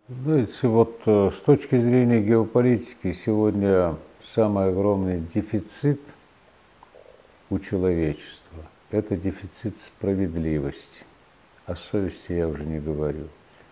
Знаете, вот с точки зрения геополитики сегодня самый огромный дефицит у человечества – это дефицит справедливости. О совести я уже не говорю.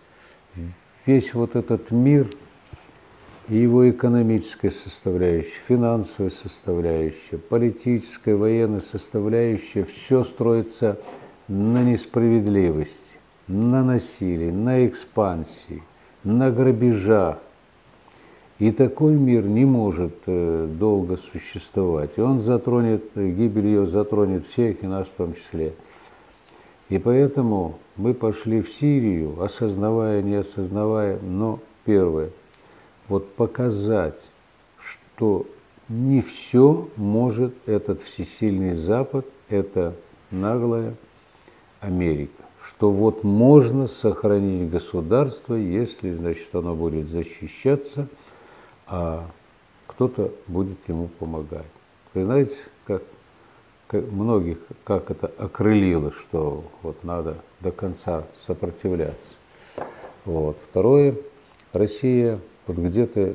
Весь вот этот мир и его экономическая составляющая, финансовая составляющая, политическая, военная составляющая – все строится на несправедливости, на насилии, на экспансии, на грабежах. И такой мир не может долго существовать. И он затронет, гибель ее затронет всех, и нас в том числе. И поэтому мы пошли в Сирию, осознавая, не осознавая, но первое, вот показать, что не все может этот всесильный Запад, это наглая Америка. Что вот можно сохранить государство, если, значит, оно будет защищаться, а кто-то будет ему помогать. Вы знаете, как многих, как это окрылило, что вот надо до конца сопротивляться. Вот. Второе, Россия вот где-то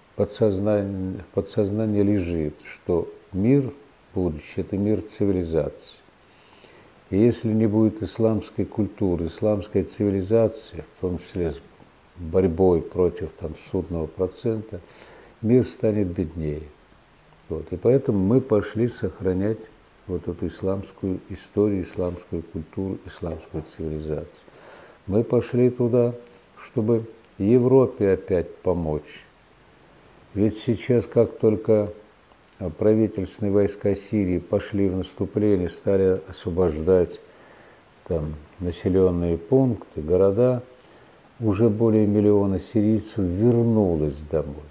подсознание лежит, что мир будущий – это мир цивилизации. И если не будет исламской культуры, исламской цивилизации, в том числе с борьбой против судного процента, мир станет беднее. Вот. И поэтому мы пошли сохранять вот эту исламскую историю, исламскую культуру, исламскую цивилизацию. Мы пошли туда, чтобы Европе опять помочь. Ведь сейчас, как только правительственные войска Сирии пошли в наступление, стали освобождать там населенные пункты, города, уже более миллиона сирийцев вернулось домой.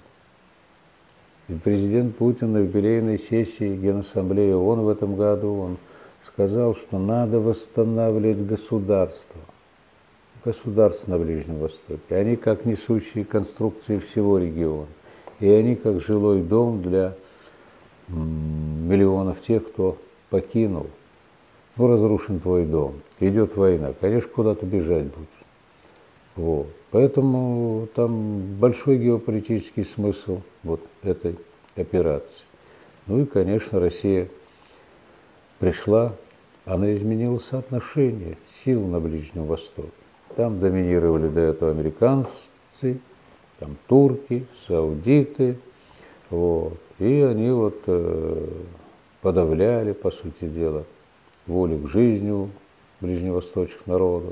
И президент Путин на юбилейной сессии Генассамблеи ООН в этом году он сказал, что надо восстанавливать государство на Ближнем Востоке. Они как несущие конструкции всего региона. И они как жилой дом для миллионов тех, кто покинул. Ну, разрушен твой дом, идет война, конечно, куда-то бежать будешь. Вот. Поэтому там большой геополитический смысл вот этой операции. Ну и, конечно, Россия пришла, она изменила соотношение сил на Ближнем Востоке. Там доминировали до этого американцы, там турки, саудиты, вот. И они вот подавляли, по сути дела, волю к жизни у ближневосточных народов,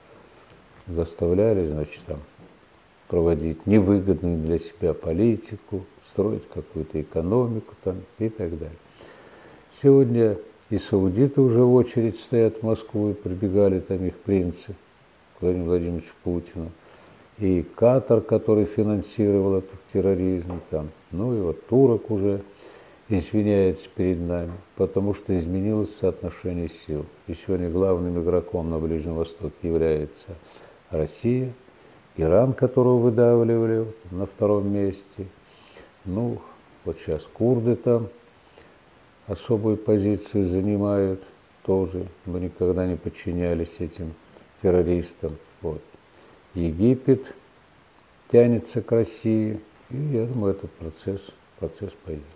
заставляли, значит, там, проводить невыгодную для себя политику, строить какую-то экономику там, и так далее. Сегодня и саудиты уже в очередь стоят в Москву, и прибегали там их принцы к Владимиру Владимировичу Путину, и Катар, который финансировал этот терроризм, там, ну и вот турок уже извиняется перед нами, потому что изменилось соотношение сил. И сегодня главным игроком на Ближнем Востоке является Россия, Иран, которого выдавливали на втором месте. Ну, вот сейчас курды там особую позицию занимают тоже. Мы никогда не подчинялись этим террористам. Вот. Египет тянется к России, и я думаю, этот процесс пойдет.